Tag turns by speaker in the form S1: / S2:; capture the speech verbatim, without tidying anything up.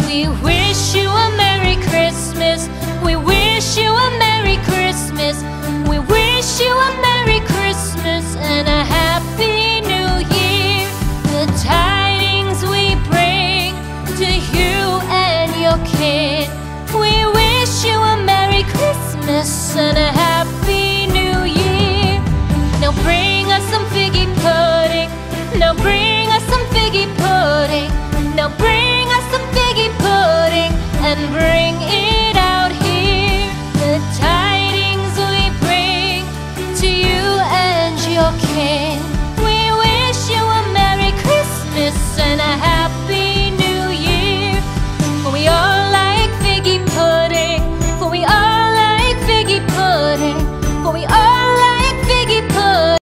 S1: We wish you a Merry Christmas. We wish you a Merry Christmas. We wish you a Merry Christmas and a Happy New Year. The tidings we bring to you and your kin. We wish you a Merry Christmas and a Happy